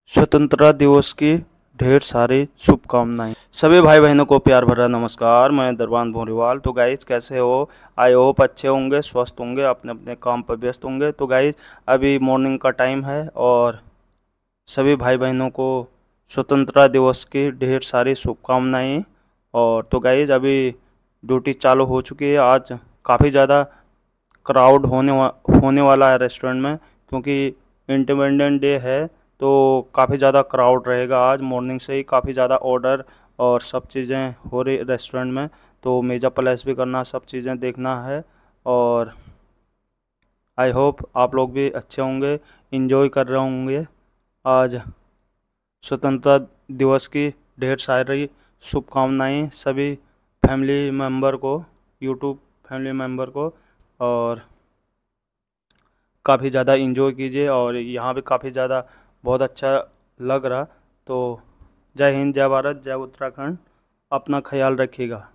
स्वतंत्रता दिवस की ढेर सारी शुभकामनाएं। सभी भाई बहनों को प्यार भरा नमस्कार। मैं दरबान भोरीवाल। तो गाइज कैसे हो? आई होप अच्छे होंगे, स्वस्थ होंगे, अपने अपने काम पर व्यस्त होंगे। तो गाइज अभी मॉर्निंग का टाइम है और सभी भाई बहनों को स्वतंत्रता दिवस की ढेर सारी शुभकामनाएं। और तो गाइज अभी ड्यूटी चालू हो चुकी है। आज काफ़ी ज़्यादा क्राउड होने वाला है रेस्टोरेंट में, क्योंकि इंडिपेंडेंट डे है। तो काफ़ी ज़्यादा क्राउड रहेगा। आज मॉर्निंग से ही काफ़ी ज़्यादा ऑर्डर और सब चीज़ें हो रही रेस्टोरेंट में। तो मेजा प्लेस भी करना, सब चीज़ें देखना है। और आई होप आप लोग भी अच्छे होंगे, इंजॉय कर रहे होंगे। आज स्वतंत्रता दिवस की ढेर सारी शुभकामनाएं सभी फैमिली मेम्बर को, यूट्यूब फैमिली मेम्बर को। और काफ़ी ज़्यादा इंजॉय कीजिए। और यहाँ भी काफ़ी ज़्यादा बहुत अच्छा लग रहा। तो जय हिंद, जय भारत, जय उत्तराखंड। अपना ख्याल रखिएगा।